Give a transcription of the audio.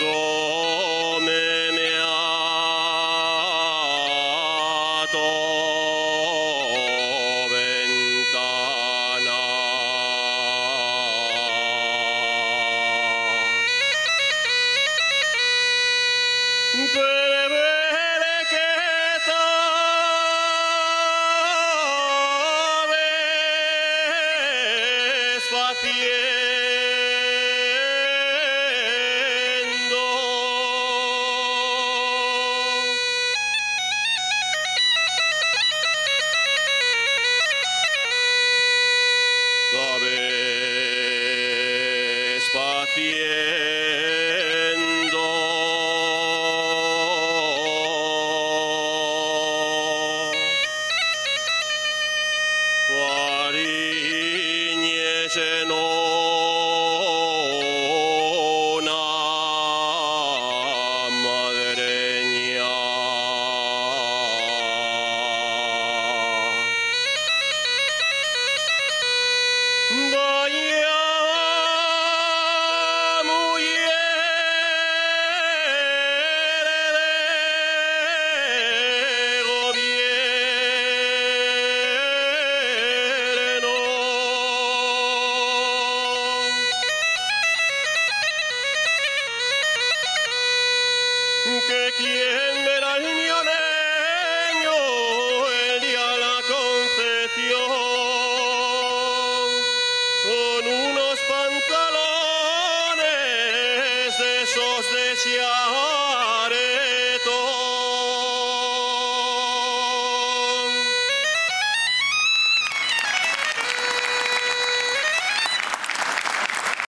asómeme a tu ventana. Prevele que estabes faciendo. Estabes faciendo. Fariñes en una madreña. Vaya mujer de gobierno, que quien verá el mioneño el día de la Concepción con unos pantalones de esos de